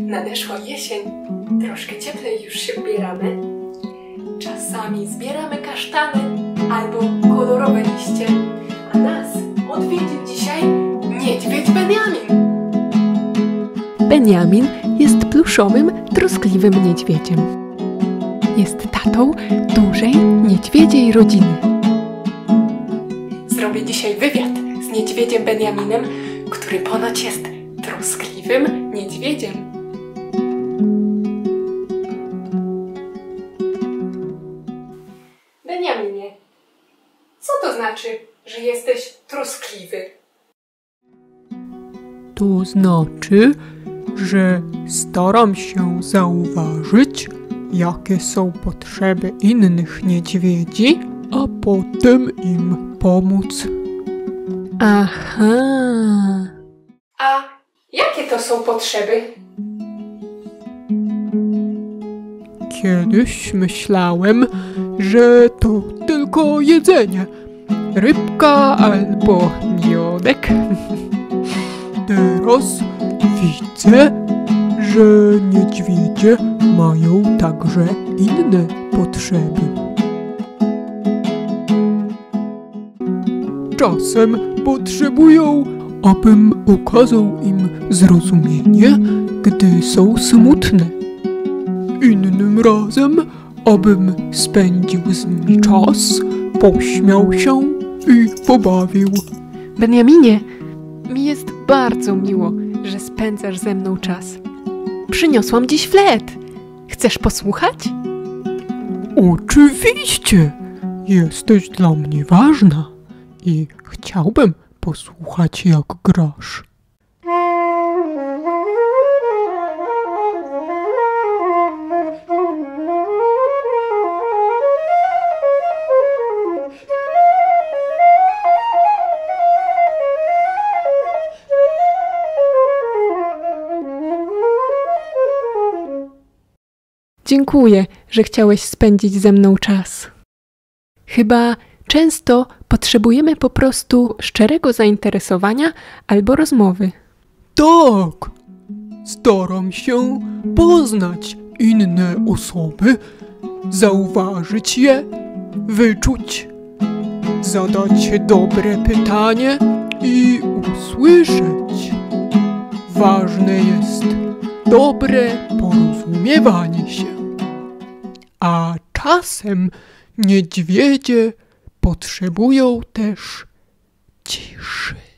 nadeszła jesień, troszkę cieplej już się ubieramy. Czasami zbieramy kasztany albo kolorowe liście, a nas odwiedzi dzisiaj niedźwiedź Beniamin. Beniamin jest pluszowym, troskliwym niedźwiedziem. Jest tatą dużej niedźwiedziej rodziny. Zrobię dzisiaj wywiad z niedźwiedziem Beniaminem, który ponoć jest troskliwym niedźwiedziem. Beniaminie, co to znaczy, że jesteś troskliwy? To znaczy, że staram się zauważyć, jakie są potrzeby innych niedźwiedzi, a potem im pomóc. Aha. A jakie to są potrzeby? Kiedyś myślałem, że to tylko jedzenie, rybka albo miodek. Teraz widzę, że niedźwiedzie mają także inne potrzeby. Czasem potrzebują, abym okazał im zrozumienie, gdy są smutne. Innym razem, abym spędził z nimi czas, pośmiał się i pobawił. Beniaminie, mi jest bardzo miło, że spędzasz ze mną czas. Przyniosłam dziś flet. Chcesz posłuchać? Oczywiście! Jesteś dla mnie ważna i chciałbym posłuchać, jak grasz. Dziękuję, że chciałeś spędzić ze mną czas. Chyba często potrzebujemy po prostu szczerego zainteresowania albo rozmowy. Tak! Staram się poznać inne osoby, zauważyć je, wyczuć, zadać dobre pytanie i usłyszeć. Ważne jest dobre porozumiewanie się. A czasem niedźwiedzie potrzebują też ciszy.